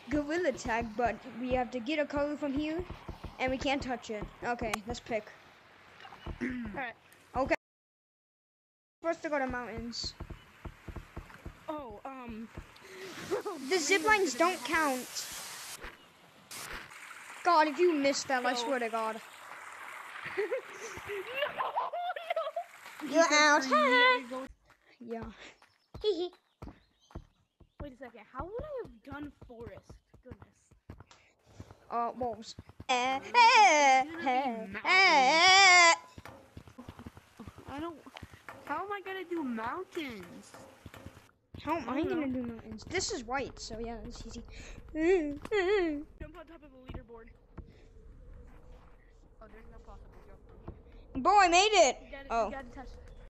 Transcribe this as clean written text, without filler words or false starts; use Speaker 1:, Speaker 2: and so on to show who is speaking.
Speaker 1: gorilla tag, but we have to get a color from here, and we can't touch it. Okay, let's pick.
Speaker 2: Alright.
Speaker 1: Okay. First to go to mountains.
Speaker 2: Oh,
Speaker 1: The zip lines don't count. God, if you missed that, I swear to God.
Speaker 2: No!
Speaker 1: You're out. Yeah.
Speaker 2: Wait a second. How would I have done forest? Goodness.
Speaker 1: Wolves.
Speaker 2: I don't. How am I gonna do mountains?
Speaker 1: How am I gonna do mountains? This is white, so yeah, it's easy.
Speaker 2: Jump on top of a leaderboard. Oh, there's no possible jump.
Speaker 1: Bro, I made it.
Speaker 2: You gotta touch.